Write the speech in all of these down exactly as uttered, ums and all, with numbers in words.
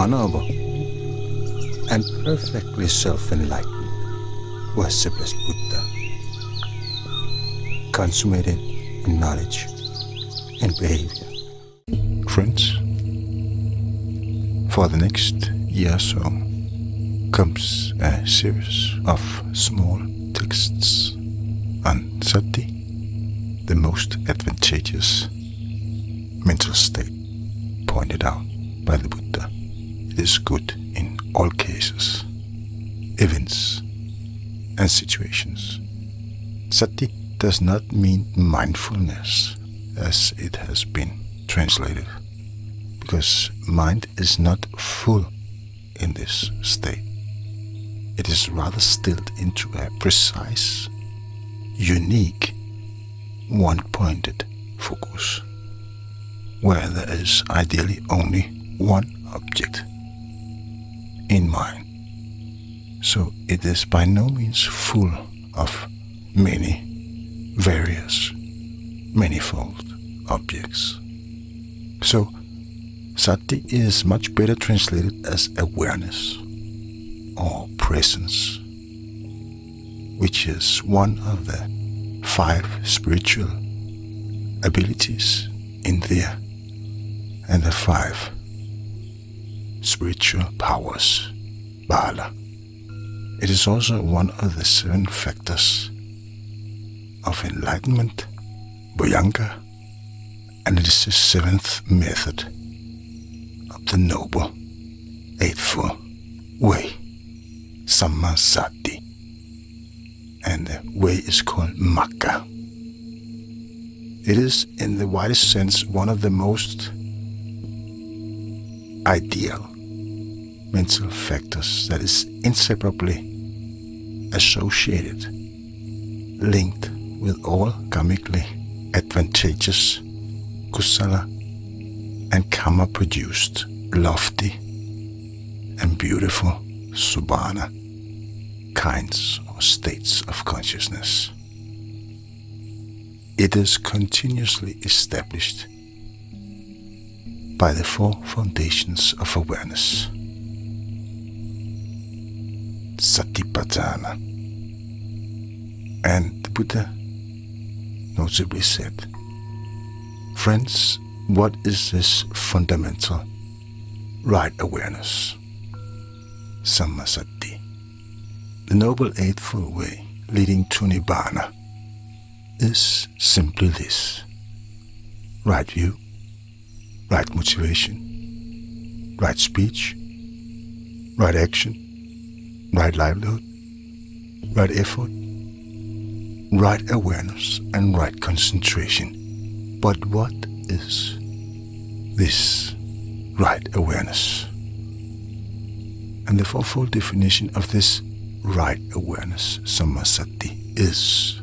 honorable, and perfectly self-enlightened was the blessed Buddha, consummated in knowledge and behavior. Friends, for the next year or so comes a series of small texts on sati, the most advantageous mental state pointed out by the Buddha. It is good in all cases, events, and situations. Sati does not mean mindfulness as it has been translated, because mind is not full in this state. It is rather stilled into a precise, unique, one-pointed focus, where there is ideally only one object in mind. So it is by no means full of many, various, manifold objects. So sati is much better translated as awareness or presence, which is one of the five spiritual abilities in there, and the five spiritual powers, bala. It is also one of the seven factors of enlightenment, Bojanga, and it is the seventh method of the Noble Eightfold Way, Samahita, and the way is called Macca. It is, in the widest sense, one of the most ideal mental factors that is inseparably associated, linked with all karmically advantageous kusala and karma produced lofty and beautiful subhana kinds or states of consciousness. It is continuously established by the four foundations of awareness. Satipatthana. And the Buddha notably said, friends, what is this fundamental right awareness? Samahita. The Noble Eightfold Way leading to Nibbana is simply this: right view, right motivation, right speech, right action, right livelihood, right effort, right awareness, and right concentration. But what is this right awareness? And the fourfold definition of this right awareness, Samahita, is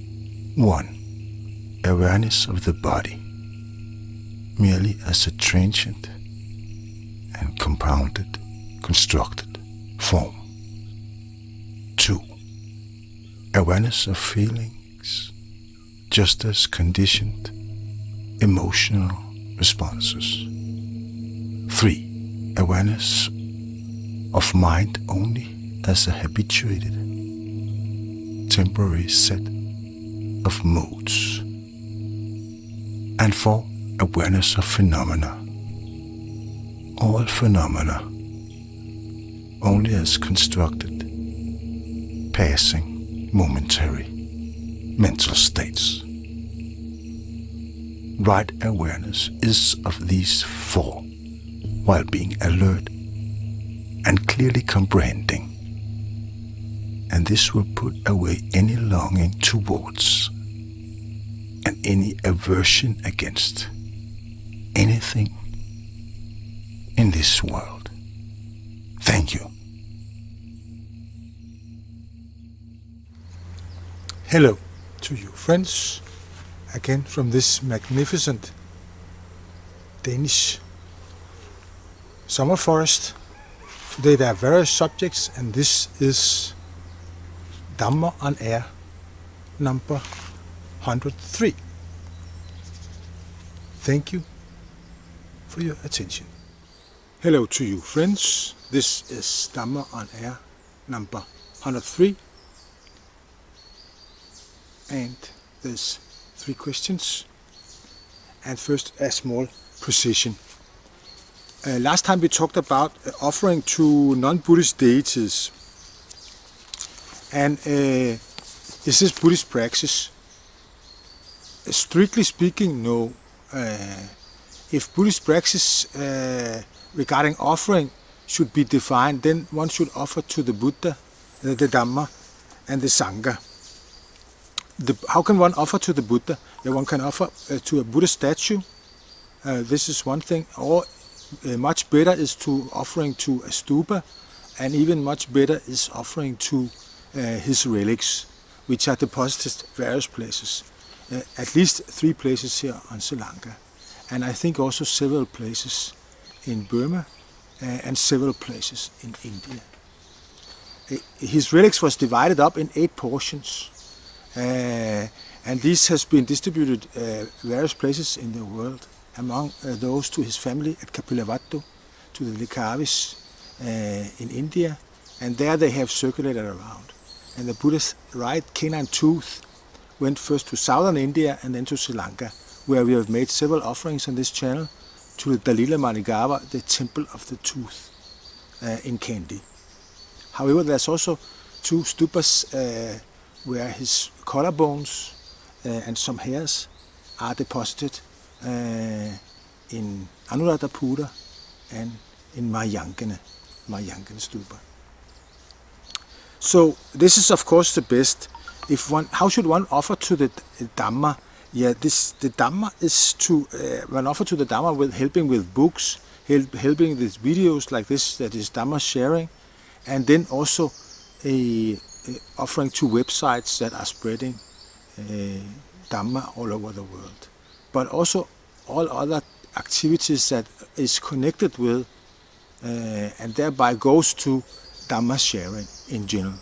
one. Awareness of the body merely as a transient and compounded, constructed form. Two. Awareness of feelings just as conditioned emotional responses. Three. Awareness of mind only as a habituated, temporary set of modes. And four. Awareness of phenomena. All phenomena only as constructed, passing, momentary mental states. Right awareness is of these four, while being alert and clearly comprehending. And this will put away any longing towards and any aversion against anything in this world. Thank you. Hello to you, friends, again from this magnificent Danish summer forest. Today there are various subjects, and this is Dhamma on Air number one hundred three. Thank you for your attention. Hello to you, friends. This is Dhamma on Air number one hundred three. And there's three questions. And first, a small precision. Uh, last time we talked about uh, offering to non-Buddhist deities. And uh, is this Buddhist praxis? Uh, strictly speaking, no. Uh, if Buddhist praxis uh, regarding offering should be defined, then one should offer to the Buddha, the Dhamma, and the Sangha. The, how can one offer to the Buddha? Yeah, one can offer uh, to a Buddha statue. Uh, this is one thing. Or uh, much better is to offering to a stupa, and even much better is offering to uh, his relics, which are deposited various places. Uh, at least three places here on Sri Lanka, and I think also several places in Burma uh, and several places in India. Uh, his relics was divided up in eight portions, uh, and this has been distributed uh, various places in the world. Among uh, those to his family at Kapilavatthu, to the Dayakas uh, in India, and there they have circulated around. And the Buddha's right canine tooth went first to southern India and then to Sri Lanka, where we have made several offerings on this channel to the Dalila Manigava, the temple of the tooth uh, in Kandy. However, there's also two stupas uh, where his collarbones uh, and some hairs are deposited uh, in Anuradhapura and in Mayankana, Mayankana stupa. So this is of course the best. If one, how should one offer to the Dhamma? Yeah, this the Dhamma is to uh, one offer to the Dhamma with helping with books, help, helping with videos like this, that is Txt Sharing, and then also a, a offering to websites that are spreading uh, Dhamma all over the world, but also all other activities that is connected with uh, and thereby goes to Txt Sharing in general.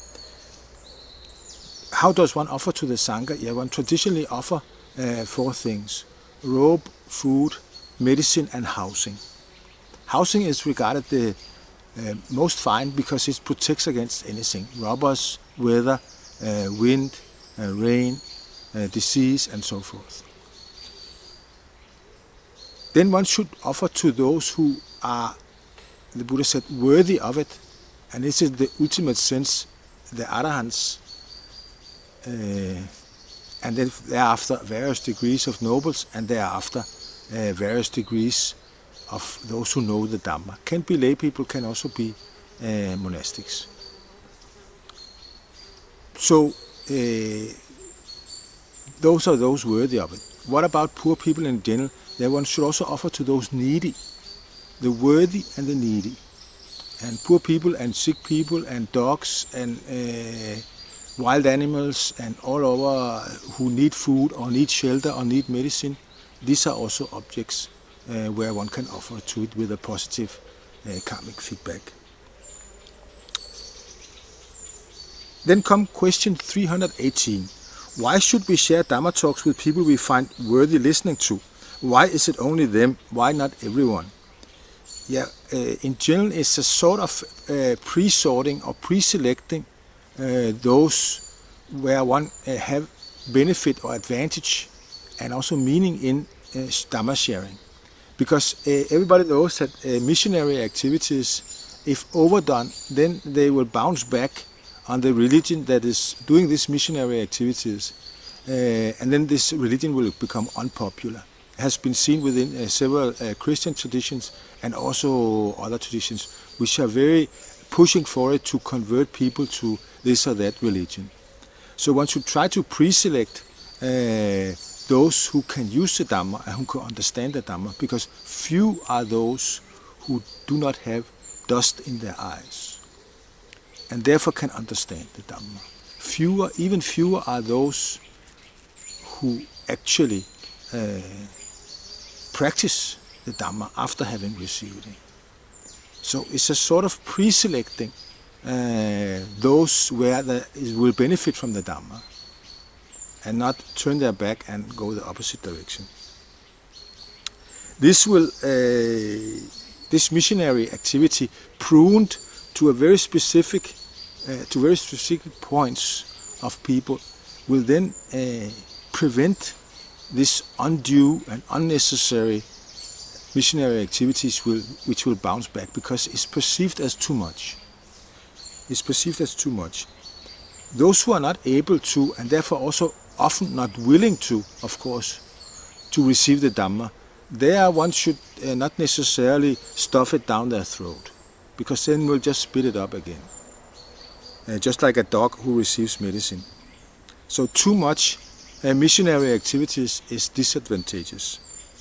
How does one offer to the Sangha? Yeah, one traditionally offer uh, four things: robe, food, medicine, and housing. Housing is regarded the uh, most fine because it protects against anything: robbers, weather, uh, wind, uh, rain, uh, disease, and so forth. Then one should offer to those who are, the Buddha said, worthy of it, and this is the ultimate sense, the Arahants. Uh, and then thereafter various degrees of nobles, and thereafter uh, various degrees of those who know the Dhamma. Can be lay people, can also be uh, monastics. So uh, those are those worthy of it. What about poor people in general? That one should also offer to those needy, the worthy and the needy, and poor people and sick people and dogs and uh, wild animals and all over who need food or need shelter or need medicine. These are also objects uh, where one can offer to it with a positive uh, karmic feedback. Then come question three hundred eighteen. Why should we share Dhamma talks with people we find worthy listening to? Why is it only them? Why not everyone? Yeah, uh, in general it's a sort of uh, pre-sorting or pre-selecting Uh, those where one uh, have benefit or advantage and also meaning in uh, Dhamma sharing. Because uh, everybody knows that uh, missionary activities, if overdone, then they will bounce back on the religion that is doing these missionary activities. Uh, and then this religion will become unpopular. It has been seen within uh, several uh, Christian traditions and also other traditions, which are very pushing for it to convert people to this or that religion. So one should try to pre-select uh, those who can use the Dhamma and who can understand the Dhamma, because few are those who do not have dust in their eyes and therefore can understand the Dhamma. Fewer, even fewer are those who actually uh, practice the Dhamma after having received it. So it's a sort of pre-selecting uh, those where they will benefit from the Dhamma and not turn their back and go the opposite direction. This will uh, this missionary activity pruned to a very specific, uh, to very specific points of people, will then uh, prevent this undue and unnecessary missionary activities will, which will bounce back, because it's perceived as too much. It's perceived as too much. Those who are not able to, and therefore also often not willing to, of course, to receive the Dhamma, there one should uh, not necessarily stuff it down their throat, because then we'll just spit it up again. Uh, just like a dog who receives medicine. So too much uh, missionary activities is disadvantageous.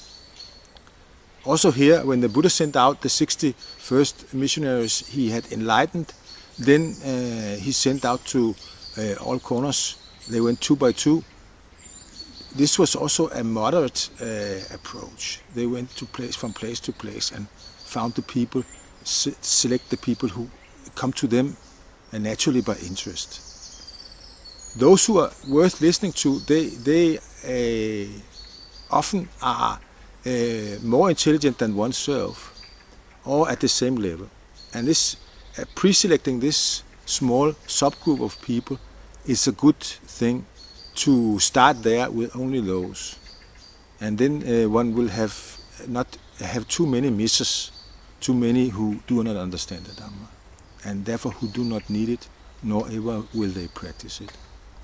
Also here, when the Buddha sent out the sixty-first missionaries he had enlightened, then uh, he sent out to uh, all corners. They went two by two. This was also a moderate uh, approach. They went to place, from place to place, and found the people, se select the people who come to them uh, naturally by interest. Those who are worth listening to, they, they uh, often are uh, more intelligent than oneself, or at the same level. And this uh, pre-selecting this small subgroup of people is a good thing, to start there with only those. And then uh, one will have not have too many misses, too many who do not understand the Dhamma, and therefore who do not need it, nor ever will they practice it.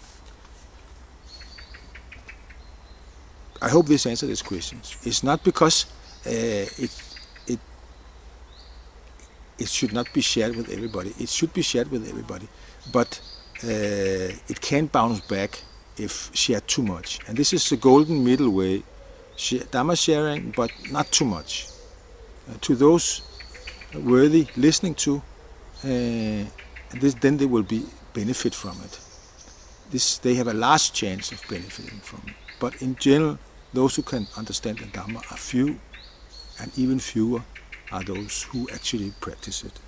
I hope this answers this question. It's not because uh, it, it, it should not be shared with everybody. It should be shared with everybody, but uh, it can bounce back if shared too much. And this is the golden middle way. Dhamma sharing, but not too much. Uh, to those worthy listening to, uh, this, then they will be benefit from it. This, they have a large chance of benefiting from it. But in general, those who can understand the Dhamma are few, and even fewer are those who actually practice it.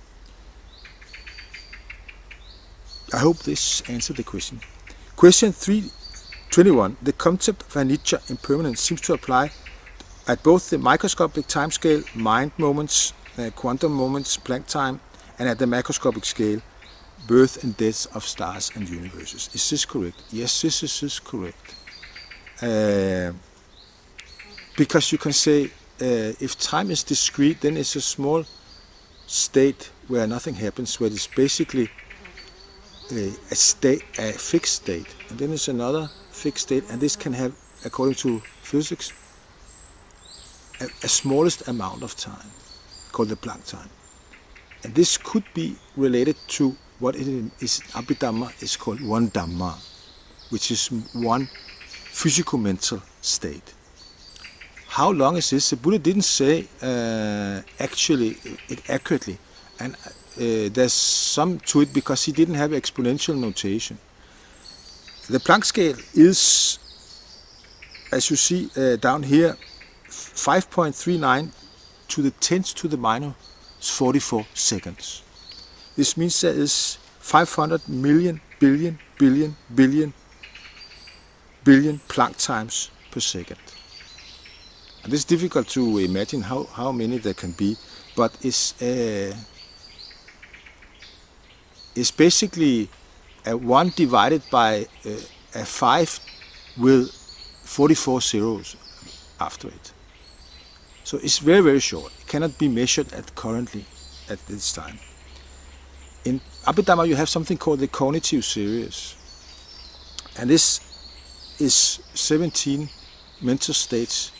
I hope this answered the question. Question three twenty-one. The concept of anicca, impermanence, seems to apply at both the microscopic timescale, mind moments, uh, quantum moments, Planc time, and at the macroscopic scale, birth and death of stars and universes. Is this correct? Yes, this is, this is correct. Uh, because you can say, uh, if time is discrete, then it's a small state where nothing happens, where it's basically a, a state, a fixed state, and then there's another fixed state, and this can have, according to physics, a, a smallest amount of time, called the Planc time. And this could be related to what it is, Abhidhamma is called one Dhamma, which is one physical-mental state. How long is this? The Buddha didn't say uh, actually it accurately, and uh, there's some to it because he didn't have exponential notation. The Planck scale is, as you see uh, down here, five point three nine to the tenth to the minus forty-four seconds. This means there is five hundred million billion billion billion billion Planck times per second. And it's difficult to imagine how, how many there can be, but it's, uh, it's basically a one divided by uh, a five with forty-four zeros after it. So it's very, very short. It cannot be measured at currently at this time. In Abhidhamma you have something called the cognitive series, and this is seventeen mental states.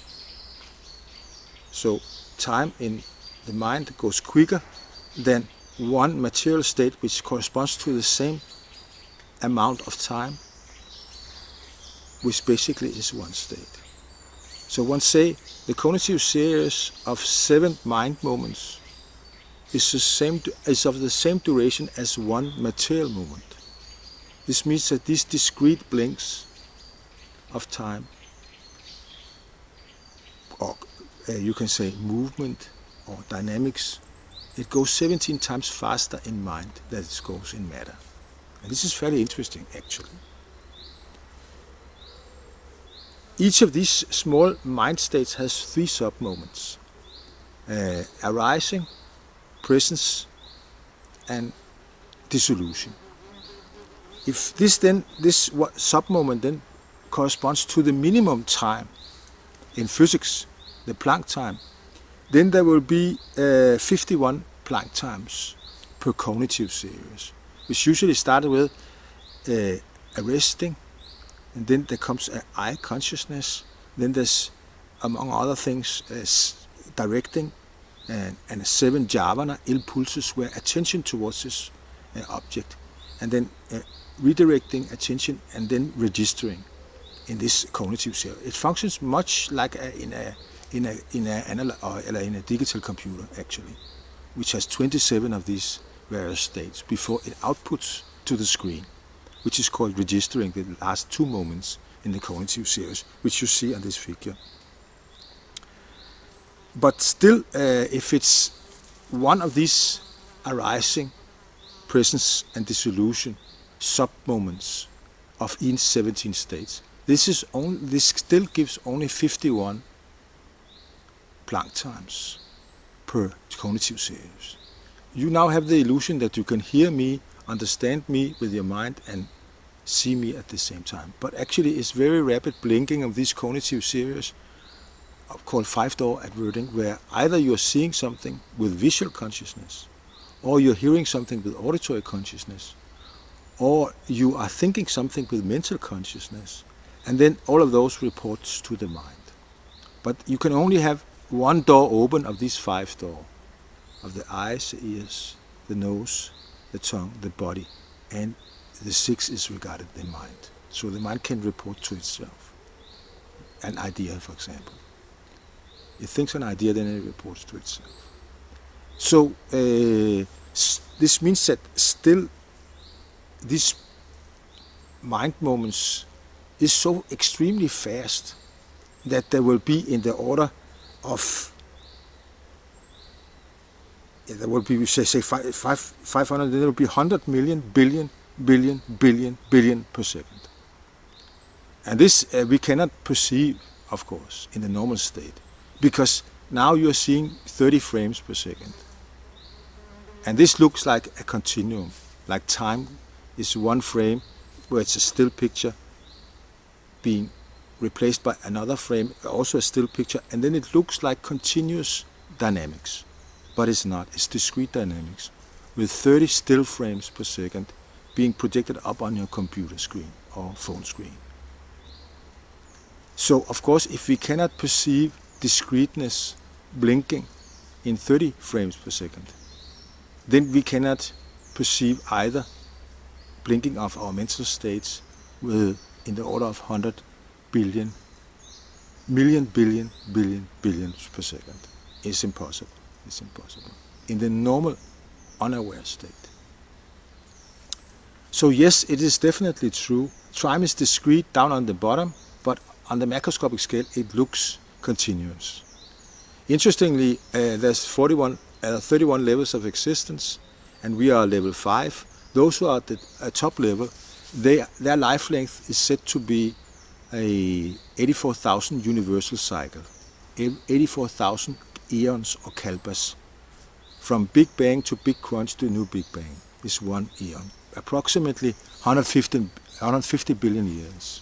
So time in the mind goes quicker than one material state, which corresponds to the same amount of time, which basically is one state. So one say the cognitive series of seven mind moments is the same is of the same duration as one material moment. This means that these discrete blinks of time, or uh, you can say movement or dynamics, it goes seventeen times faster in mind than it goes in matter. And this is fairly interesting, actually. Each of these small mind states has three sub-moments. uh, arising, presence, and dissolution. If this then, this sub-moment then corresponds to the minimum time in physics, the Planck time, then there will be uh, fifty-one Planck times per cognitive series, which usually started with uh, arresting, and then there comes an eye consciousness, then there's, among other things, uh, directing, and, and seven jhavana impulses where attention towards this uh, object, and then uh, redirecting attention and then registering in this cognitive series. It functions much like a, in a in a in a analog or in a digital computer actually, which has twenty-seven of these various states before it outputs to the screen, which is called registering the last two moments in the cognitive series, which you see on this figure. But still, uh, if it's one of these arising, presence, and dissolution sub-moments of each seventeen states, this is only, this still gives only fifty-one Planck times per cognitive series. You now have the illusion that you can hear me, understand me with your mind, and see me at the same time. But actually, it's very rapid blinking of these cognitive series, called five-door adverting, where either you're seeing something with visual consciousness, or you're hearing something with auditory consciousness, or you are thinking something with mental consciousness, and then all of those reports to the mind. But you can only have one door open of these five doors, of the eyes, the ears, the nose, the tongue, the body, and the sixth is regarded the mind. So the mind can report to itself. An idea, for example. It thinks an idea, then it reports to itself. So uh, this means that still these mind moments is so extremely fast that there will be in the order of, yeah, there will be, say, say five, five, five hundred, there will be one hundred million, billion, billion, billion, billion per second. And this uh, we cannot perceive, of course, in the normal state, because now you're seeing thirty frames per second. And this looks like a continuum, like time is one frame where it's a still picture being replaced by another frame, also a still picture, and then it looks like continuous dynamics. But it's not, it's discrete dynamics, with thirty still frames per second being projected up on your computer screen or phone screen. So, of course, if we cannot perceive discreteness blinking in thirty frames per second, then we cannot perceive either blinking of our mental states with in the order of one hundred billion, million, billion, billion, billions per second. It's impossible. It's impossible. In the normal, unaware state. So yes, it is definitely true. Time is discrete down on the bottom, but on the macroscopic scale, it looks continuous. Interestingly, uh, there's forty-one, uh, thirty-one levels of existence, and we are level five. Those who are at the uh, top level, they, their life length is said to be a eighty-four thousand universal cycle, eighty-four thousand eons or kalpas. From Big Bang to Big Crunch to New Big Bang is one eon, approximately one hundred fifty billion years.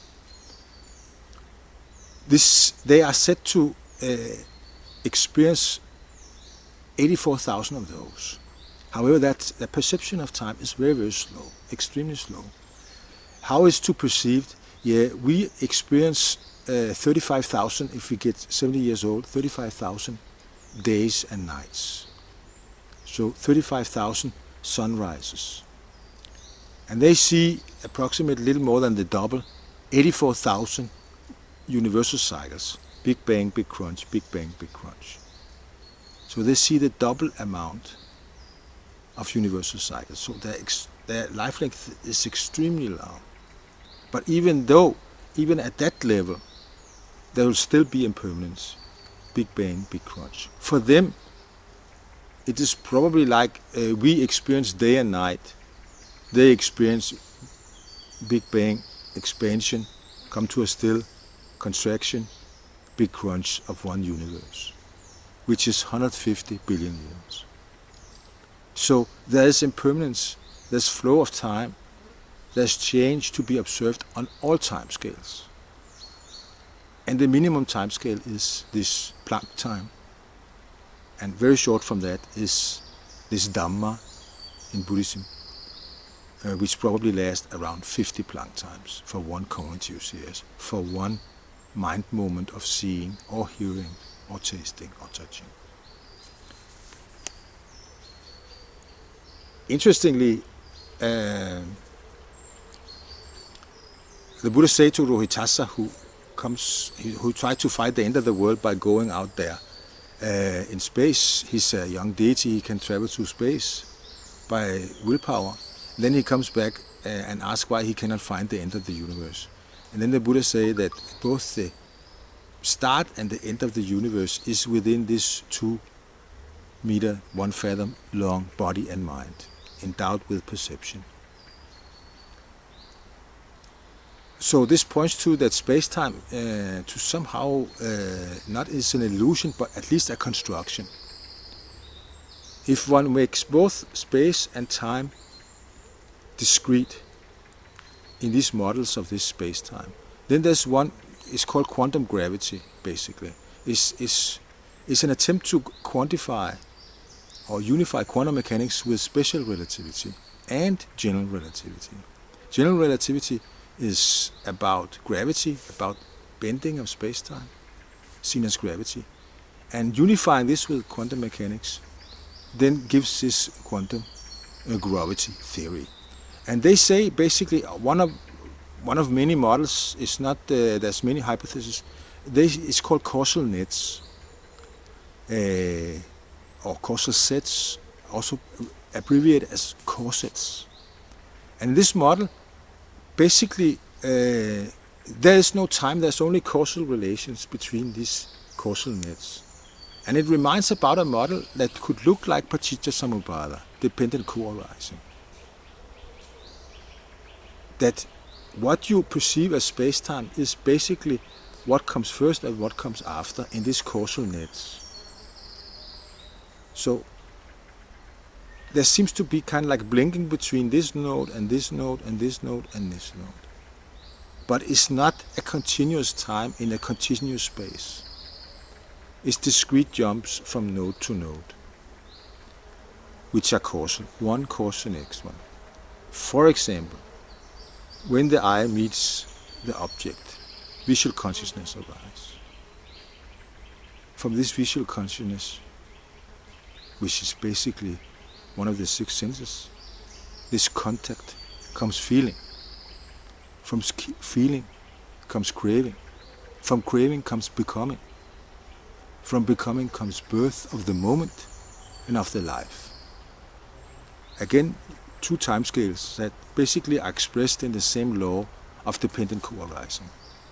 This, they are said to uh, experience eighty-four thousand of those. However, that the perception of time is very, very slow, extremely slow. How is to perceived? Yeah, we experience uh, thirty-five thousand, if we get seventy years old, thirty-five thousand days and nights. So thirty-five thousand sunrises. And they see approximately a little more than the double, eighty-four thousand universal cycles. Big Bang, Big Crunch, Big Bang, Big Crunch. So they see the double amount of universal cycles. So their, ex their life length is extremely long. But even though, even at that level, there will still be impermanence. Big Bang, Big Crunch. For them, it is probably like uh, we experience day and night. They experience Big Bang, expansion, come to a still, contraction, big crunch of one universe. which is one hundred fifty billion years. So there is impermanence, there's flow of time, there's change to be observed on all time scales. And the minimum time scale is this Planck time. And very short from that is this Dhamma in Buddhism, uh, which probably lasts around fifty Planck times for one cognitive series, for one mind moment of seeing or hearing or tasting or touching. Interestingly, uh, the Buddha said to Rohitasa, who comes, who tried to find the end of the world by going out there uh, in space. He's a young deity, he can travel through space by willpower. Then he comes back uh, and asks why he cannot find the end of the universe. And then the Buddha say that both the start and the end of the universe is within this two meter, one fathom long body and mind, endowed with perception. So this points to that space-time uh, to somehow uh, not is an illusion, but at least a construction. If one makes both space and time discrete in these models of this space-time, then there's one, it's called quantum gravity, basically. It's, it's, it's an attempt to quantify or unify quantum mechanics with special relativity and general relativity. General relativity is about gravity, about bending of space-time, seen as gravity. And unifying this with quantum mechanics then gives this quantum uh, gravity theory. And they say basically one of one of many models is not, uh, there's many hypotheses, they, it's called causal nets, uh, or causal sets, also abbreviated as corsets. And this model, basically, uh, there is no time, there's only causal relations between these causal nets. And it reminds about a model that could look like Paticca Samuppada, dependent co-arising. That what you perceive as space-time is basically what comes first and what comes after in these causal nets. So there seems to be kind of like blinking between this node and this node and this node and this node. But it's not a continuous time in a continuous space. It's discrete jumps from node to node, which are causal. One causes the next one. For example, when the eye meets the object, visual consciousness arises. From this visual consciousness, which is basically one of the six senses, this contact comes feeling. From feeling comes craving. From craving comes becoming. From becoming comes birth of the moment and of the life. Again, two timescales that basically are expressed in the same law of dependent co-arising.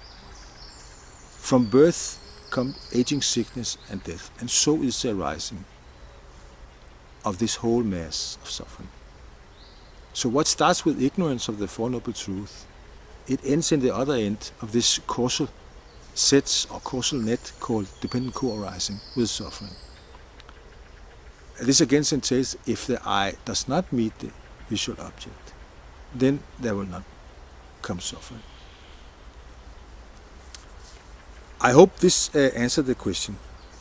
From birth come aging, sickness and death, and so is the arising of this whole mass of suffering. So what starts with ignorance of the Four Noble Truths, it ends in the other end of this causal sets or causal net called dependent co-arising with suffering. This again entails if the eye does not meet the visual object, then there will not come suffering. I hope this uh, answered the question.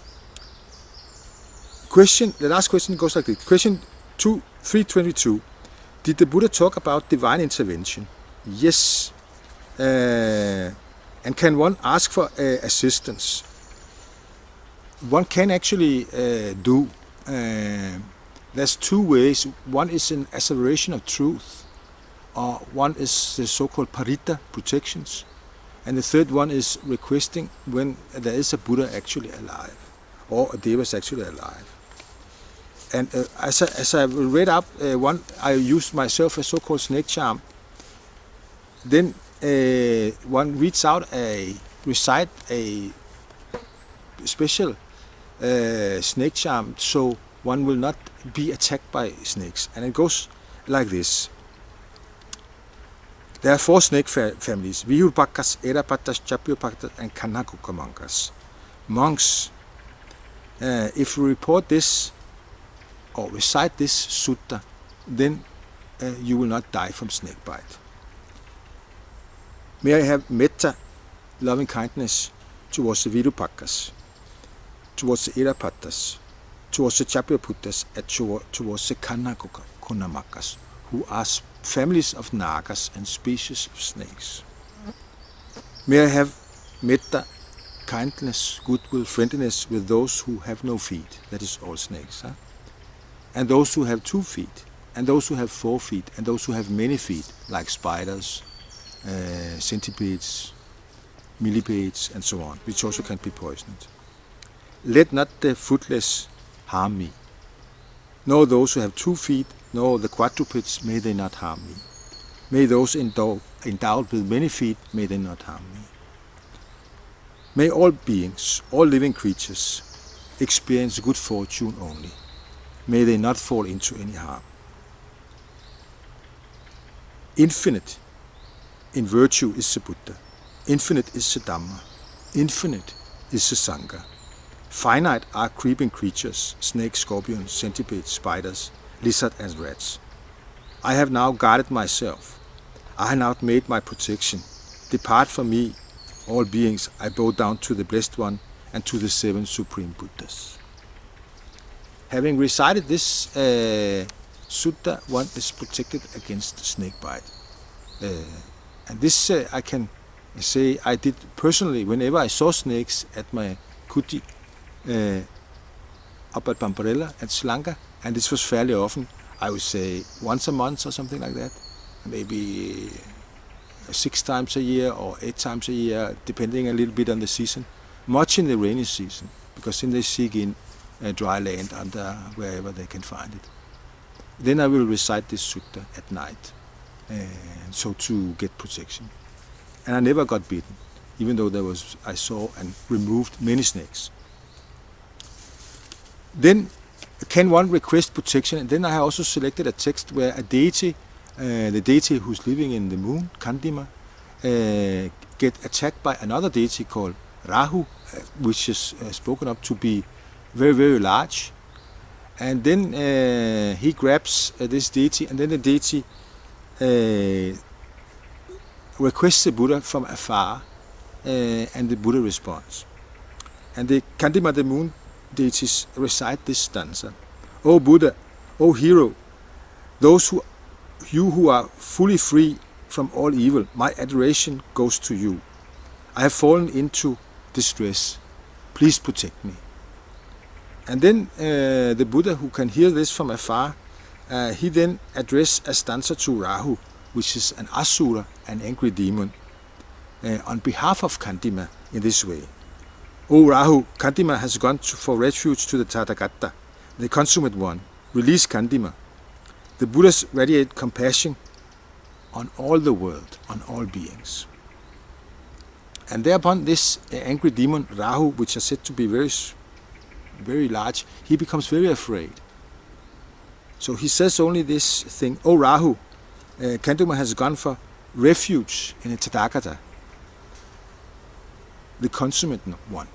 Question, the last question goes like this. Question two, three twenty-two. Did the Buddha talk about divine intervention? Yes. Uh, and can one ask for uh, assistance? One can actually uh, do. Uh, there's two ways. One is an asseveration of truth, or one is the so-called parita, protections, and the third one is requesting when there is a Buddha actually alive, or a Deva is actually alive. And uh, as, I, as I read up, uh, one I used myself a so-called snake charm. Then uh, one reads out a recite a special uh, snake charm, so one will not be attacked by snakes. And it goes like this. There are four snake fa families: Vihurpakas, Erapatas, Chapyopakas, and Kanhakukamankas. Monks uh, if you report this or recite this sutta, then uh, you will not die from snake bite. May I have metta, loving kindness, towards the Virupakkas, towards the Irapattas, towards the Chapraputtas, and towards the Kannakonamakas, who are families of nagas and species of snakes. May I have metta, kindness, goodwill, friendliness with those who have no feet, that is all snakes, huh? And those who have two feet, and those who have four feet, and those who have many feet, like spiders, uh, centipedes, millipedes, and so on, which also can be poisoned. Let not the footless harm me, nor those who have two feet, nor the quadrupeds, may they not harm me. May those endowed, endowed with many feet, may they not harm me. May all beings, all living creatures, experience good fortune only. May they not fall into any harm. Infinite in virtue is the Buddha. Infinite is the Dhamma. Infinite is the Sangha. Finite are creeping creatures, snakes, scorpions, centipedes, spiders, lizards and rats. I have now guarded myself. I have now made my protection. Depart from me, all beings. I bow down to the Blessed One and to the seven Supreme Buddhas. Having recited this uh, sutta, one is protected against snake bite. Uh, and this uh, I can say I did personally whenever I saw snakes at my kuti uh, up at Bambarella at Sri Lanka, and this was fairly often. I would say once a month or something like that, maybe six times a year or eight times a year, depending a little bit on the season. Much in the rainy season, because then they seek in uh, dry land under wherever they can find it. Then I will recite this sutta at night, uh, so to get protection. And I never got bitten, even though there was I saw and removed many snakes. Then can one request protection? And then I also selected a text where a deity, uh, the deity who's living in the moon, Kandima, uh, get attacked by another deity called Rahu, uh, which is uh, spoken of to be very, very large. And then uh, he grabs uh, this deity, and then the deity uh, requests the Buddha from afar, uh, and the Buddha responds. And the Kandima, the moon deities, recite this stanza. O Buddha, O hero, those who, you who are fully free from all evil, my adoration goes to you. I have fallen into distress. Please protect me. And then uh, the Buddha, who can hear this from afar, uh, he then addressed a stanza to Rahu, which is an asura, an angry demon, uh, on behalf of Kandima in this way. O Rahu, Kandima has gone to, for refuge to the Tathagata, the consummate one. Release Kandima. The Buddhas radiate compassion on all the world, on all beings. And thereupon this uh, angry demon, Rahu, which is said to be very, very large, he becomes very afraid. So he says only this thing, O Rahu, uh, Kandima has gone for refuge in the Tathagata, the consummate one.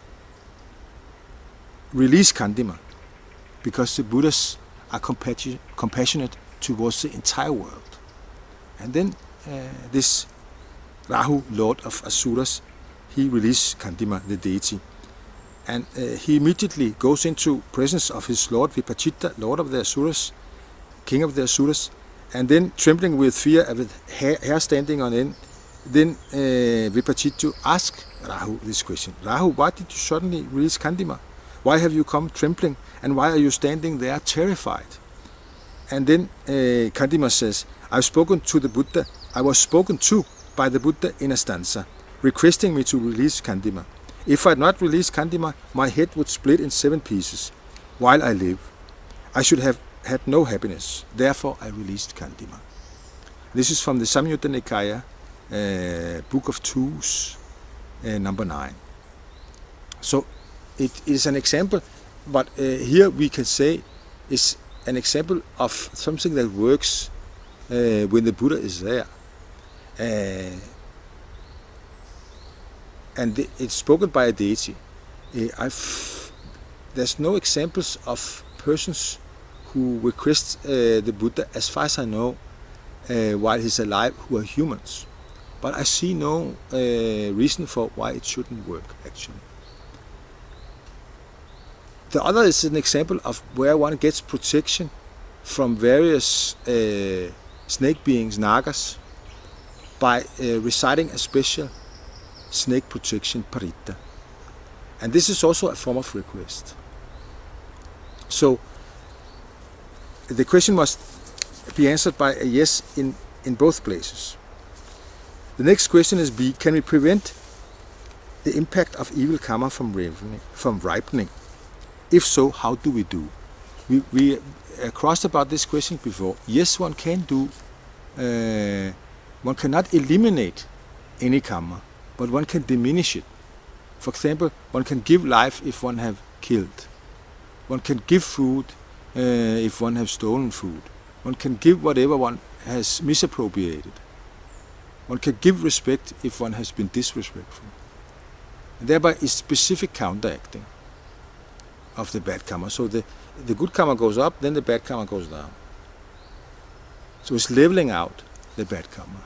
Release Kandima, because the Buddhas are compassion, compassionate towards the entire world. And then uh, this Rahu, Lord of Asuras, he releases Kandima, the deity. And uh, he immediately goes into presence of his Lord Vipachita, Lord of the Asuras, King of the Asuras, and then trembling with fear, with hair, hair standing on end, then uh, Vipachita asks Rahu this question. Rahu, why did you suddenly release Kandima? Why have you come trembling, and why are you standing there terrified? And then uh, Kandima says, I've spoken to the Buddha, I was spoken to by the Buddha in a stanza, requesting me to release Kandima. If I had not released Kandima, my head would split in seven pieces while I live. I should have had no happiness. Therefore, I released Kandima. This is from the Samyutta Nikaya, uh, Book of Twos, uh, number nine. So it is an example, but uh, here we can say is an example of something that works uh, when the Buddha is there. Uh, and it's spoken by a deity. Uh, I've, there's no examples of persons who request uh, the Buddha, as far as I know, uh, while he's alive, who are humans. But I see no uh, reason for why it shouldn't work, actually. The other is an example of where one gets protection from various uh, snake beings, nagas, by uh, reciting a special snake protection, parita. And this is also a form of request. So the question must be answered by a yes in, in both places. The next question is B. Can we prevent the impact of evil karma from ripening? From ripening? If so, how do we do? We, we uh, crossed about this question before. Yes, one can do. Uh, one cannot eliminate any karma, but one can diminish it. For example, one can give life if one have killed. One can give food uh, if one have stolen food. One can give whatever one has misappropriated. One can give respect if one has been disrespectful. And thereby is specific counteracting of the bad karma. So the, the good karma goes up, then the bad karma goes down. So it's leveling out the bad karma.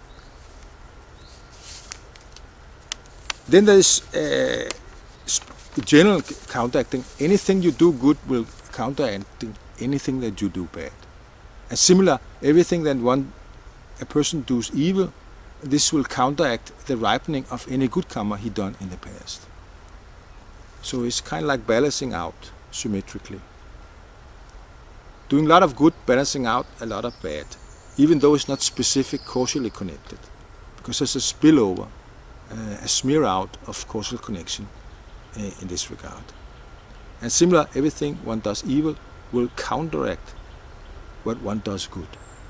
Then there is uh, general counteracting. Anything you do good will counteracting anything that you do bad. And similar, everything that one a person does evil, this will counteract the ripening of any good karma he done in the past. So it's kind of like balancing out symmetrically. Doing a lot of good, balancing out a lot of bad, even though it's not specific causally connected, because there's a spillover, uh, a smear out of causal connection uh, in this regard. And similar, everything one does evil will counteract what one does good.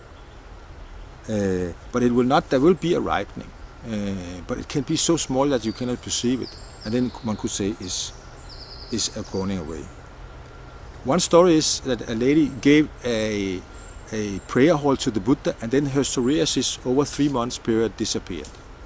Uh, but it will not, there will be a ripening, uh, but it can be so small that you cannot perceive it, and then one could say is is going away. One story is that a lady gave a, a prayer hall to the Buddha, and then her psoriasis over three months period disappeared.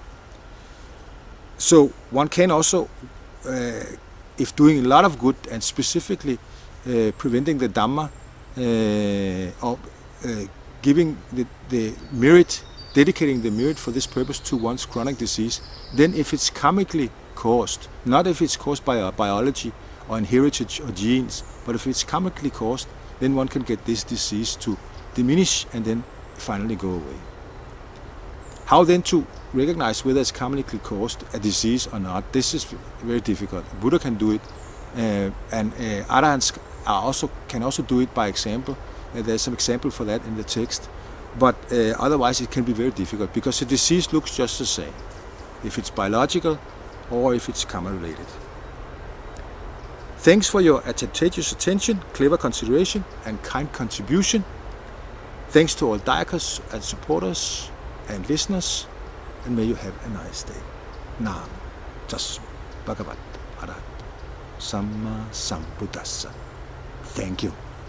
So one can also, uh, if doing a lot of good and specifically uh, preventing the Dhamma, uh, or uh, giving the, the merit, dedicating the merit for this purpose to one's chronic disease, then if it's karmically caused, not if it's caused by biology or inherited or genes, but if it's karmically caused, then one can get this disease to diminish and then finally go away. How then to recognize whether it's karmically caused a disease or not? This is very difficult. Buddha can do it, uh, and uh, Arahants are also can also do it by example. Uh, there's some example for that in the text, but uh, otherwise it can be very difficult because the disease looks just the same, if it's biological or if it's karma related. Thanks for your advantageous attention, clever consideration, and kind contribution. Thanks to all Dayakas and supporters and listeners, and may you have a nice day. Nam Tasso Bhagavata Arahato Samma Sambuddhassa. Thank you.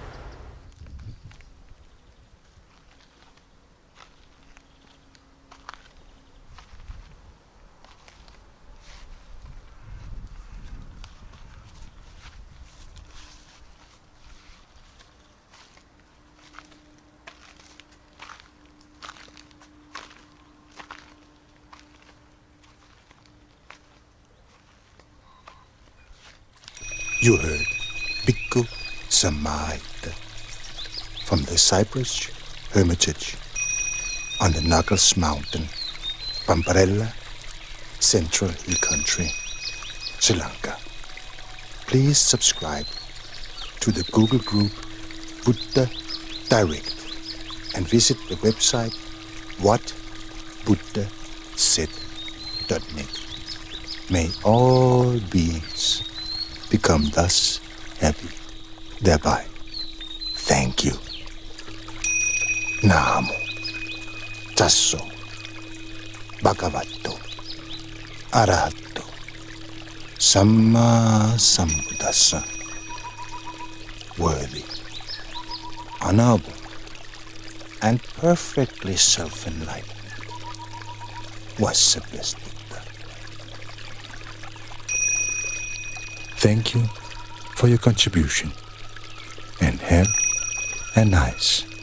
You heard Bhikkhu Samahita from the Cypress Hermitage on the Knuckles Mountain, Pamparella, Central Hill Country, Sri Lanka. Please subscribe to the Google group Buddha Direct and visit the website what buddha said dot net. May all beings become thus happy thereby. Thank you. Namo Tasso Bhagavato Arahato Samma Sambuddhassa. Worthy, honorable, and perfectly self-enlightened was the blessed Buddha. Thank you for your contribution in health and nice.